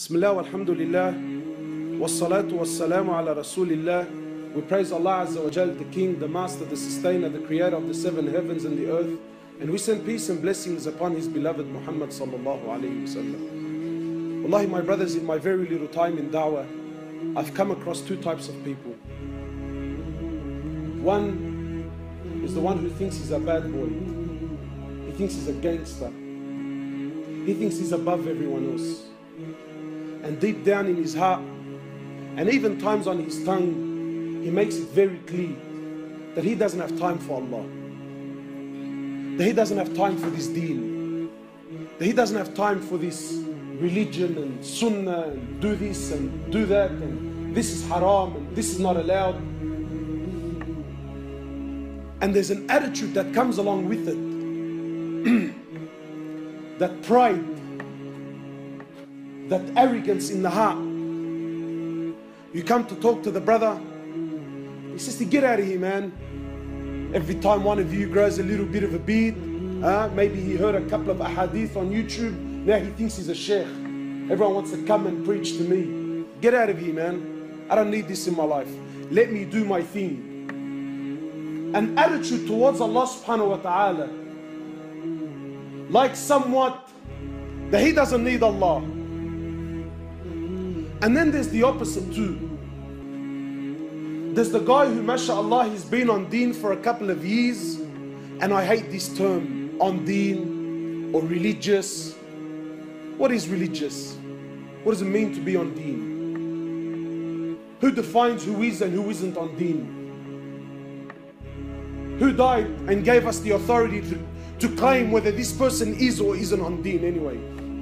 Bismillah, alhamdulillah, wassalatu wassalamu ala rasulillah. We praise Allah Azza wa Jal, the King, the Master, the Sustainer, the Creator of the seven heavens and the earth. And we send peace and blessings upon His beloved Muhammad sallallahu alayhi wasallam. Wallahi, my brothers, in my very little time in da'wah, I've come across two types of people. One is the one who thinks he's a bad boy. He thinks he's a gangster. He thinks he's above everyone else. And deep down in his heart, and even times on his tongue, he makes it very clear that he doesn't have time for Allah, that he doesn't have time for this deen, that he doesn't have time for this religion and sunnah and do this and do that and this is haram and this is not allowed. And there's an attitude that comes along with it, that pride, that arrogance in the heart. You come to talk to the brother, he says, get out of here, man. Every time one of you grows a little bit of a beard, maybe he heard a couple of ahadith on YouTube, now he thinks he's a sheikh. Everyone wants to come and preach to me. Get out of here, man. I don't need this in my life. Let me do my thing. An attitude towards Allah subhanahu wa ta'ala, like somewhat that he doesn't need Allah. And then there's the opposite too. There's the guy who, mashallah, he's been on deen for a couple of years, and I hate this term, on deen or religious. What is religious? What does it mean to be on deen? Who defines who is and who isn't on deen? Who died and gave us the authority to claim whether this person is or isn't on deen anyway?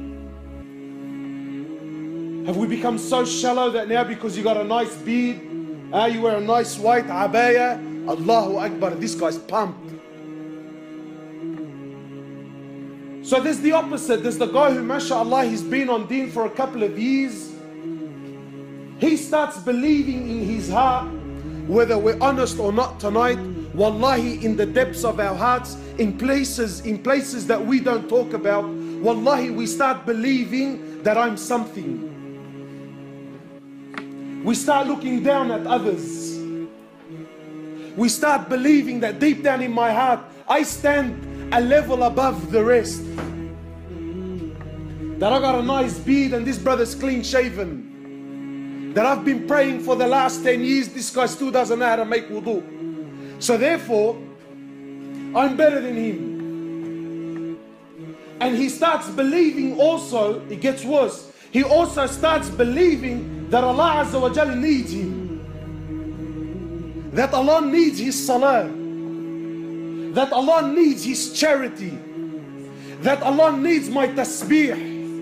Have we become so shallow that now because you got a nice beard, you wear a nice white abaya, Allahu Akbar, this guy's pumped. So there's the opposite. There's the guy who, mashallah, he's been on deen for a couple of years. He starts believing in his heart, whether we're honest or not tonight, wallahi, in the depths of our hearts, in places that we don't talk about, wallahi, we start believing that I'm something. We start looking down at others. We start believing that deep down in my heart, I stand a level above the rest. That I got a nice beard and this brother's clean shaven. That I've been praying for the last 10 years, this guy still doesn't know how to make wudu. So therefore, I'm better than him. And he starts believing also, it gets worse, he also starts believing that Allah Azza wa Jal needs him. That Allah needs his salah. That Allah needs his charity. That Allah needs my tasbih.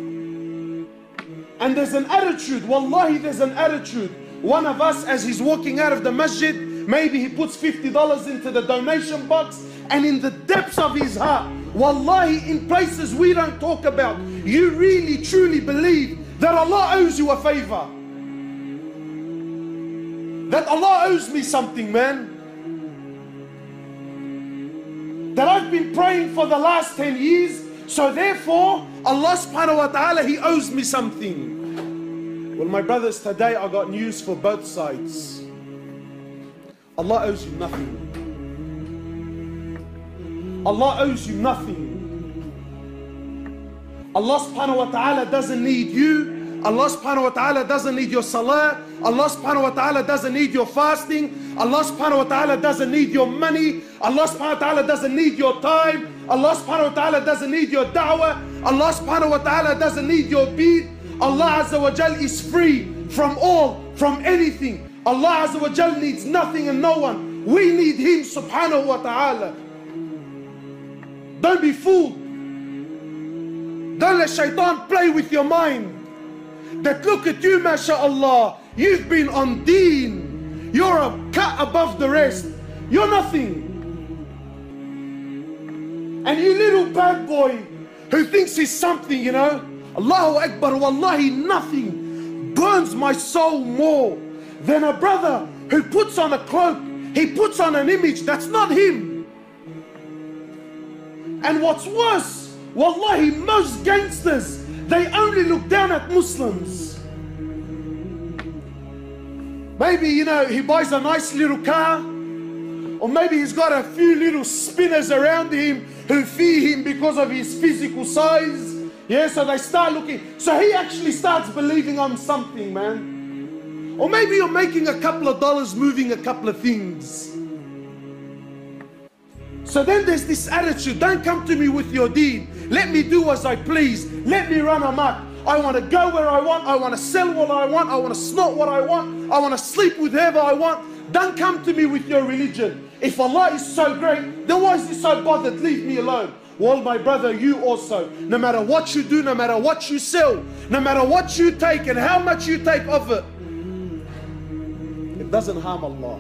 And there's an attitude, wallahi there's an attitude. One of us, as he's walking out of the masjid, maybe he puts $50 into the donation box, and in the depths of his heart, wallahi, in places we don't talk about, you really truly believe that Allah owes you a favor. That Allah owes me something, man. That I've been praying for the last 10 years, so therefore Allah subhanahu wa ta'ala, He owes me something. Well, my brothers, today I got news for both sides. Allah owes you nothing. Allah owes you nothing. Allah subhanahu wa ta'ala doesn't need you. Allah subhanahu wa ta'ala doesn't need your salah. Allah subhanahu wa ta'ala doesn't need your fasting. Allah subhanahu wa ta'ala doesn't need your money. Allah subhanahu wa ta'ala doesn't need your time. Allah subhanahu wa ta'ala doesn't need your da'wah. Allah subhanahu wa ta'ala doesn't need your bead. Allah Azza wa Jal is free from all, from anything. Allah Azza wa Jal needs nothing and no one. We need Him subhanahu wa ta'ala. Don't be fooled. Don't let shaitan play with your mind. That look at you, mashallah, you've been on deen, you're a cut above the rest, you're nothing. And you little bad boy who thinks he's something, you know, Allahu Akbar, wallahi, nothing burns my soul more than a brother who puts on a cloak, he puts on an image that's not him. And what's worse, wallahi, most gangsters, They only look down at Muslims. Maybe, you know, he buys a nice little car, or maybe he's got a few little spinners around him who feed him because of his physical size. Yeah, so they start looking. So he actually starts believing I'm something, man. Or maybe you're making a couple of dollars moving a couple of things. So then there's this attitude, don't come to me with your deen. Let me do as I please. Let me run amok. I want to go where I want. I want to sell what I want. I want to snort what I want. I want to sleep with whoever I want. Don't come to me with your religion. If Allah is so great, then why is He so bothered? Leave me alone. Well, my brother, you also, no matter what you do, no matter what you sell, no matter what you take and how much you take of it, it doesn't harm Allah.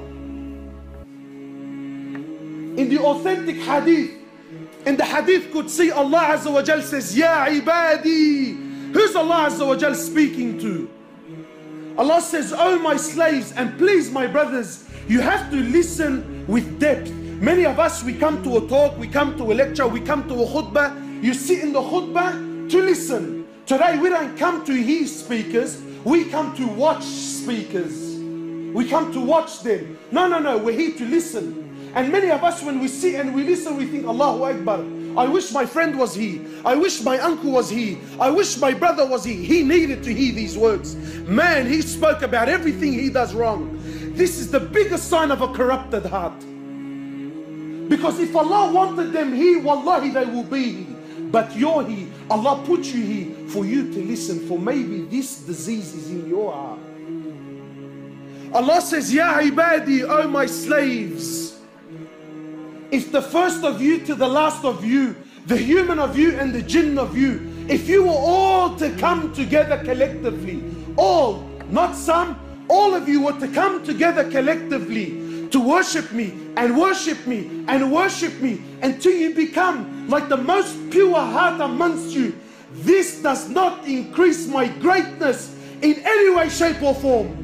In the authentic hadith, in the hadith Qudsi, Allah Azza wa Jal says, Ya ibadi. Who's Allah Azza wa Jal speaking to? Allah says, oh my slaves, and please my brothers, you have to listen with depth. Many of us, we come to a talk, we come to a lecture, we come to a khutbah. You sit in the khutbah to listen. Today we don't come to hear speakers, we come to watch speakers. We come to watch them. No, we're here to listen. And many of us, when we sit and we listen, we think, Allahu Akbar, I wish my friend was here. I wish my uncle was here. I wish my brother was here. He needed to hear these words. Man, he spoke about everything he does wrong. This is the biggest sign of a corrupted heart. Because if Allah wanted them here, wallahi, they will be here. But you're here. Allah put you here for you to listen. For maybe this disease is in your heart. Allah says, Ya ibadi, oh my slaves. If the first of you to the last of you, the human of you and the jinn of you, if you were all to come together collectively, all, not some, all of you were to come together collectively to worship me and worship me and worship me until you become like the most pure heart amongst you, this does not increase my greatness in any way, shape or form.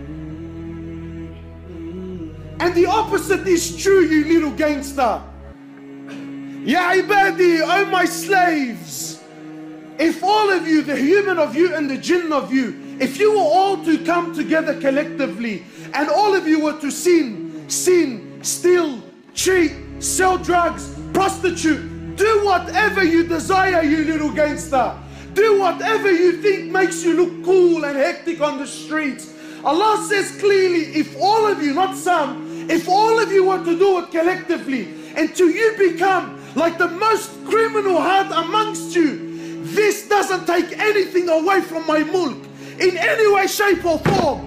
And the opposite is true, you little gangster. Ya ibadi, oh my slaves. If all of you, the human of you and the jinn of you, if you were all to come together collectively and all of you were to sin, steal, cheat, sell drugs, prostitute, do whatever you desire, you little gangster. Do whatever you think makes you look cool and hectic on the streets. Allah says clearly, if all of you, not some, if all of you were to do it collectively until you become like the most criminal heart amongst you, this doesn't take anything away from my mulk in any way, shape or form.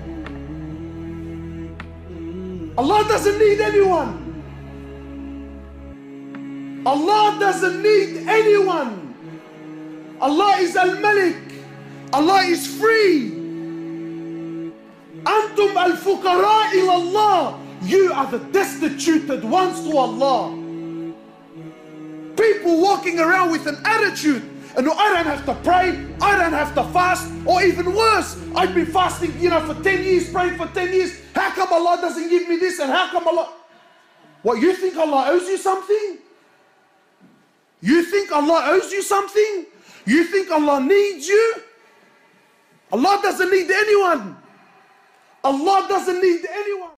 Allah doesn't need anyone. Allah doesn't need anyone. Allah is Al-Malik. Allah is free. Antum al-fuqara ila Allah. You are the destituted ones to Allah. People walking around with an attitude, and I don't have to pray, I don't have to fast, or even worse, I've been fasting, for 10 years, praying for 10 years. How come Allah doesn't give me this? And how come Allah... What, you think Allah owes you something? You think Allah owes you something? You think Allah needs you? Allah doesn't need anyone. Allah doesn't need anyone.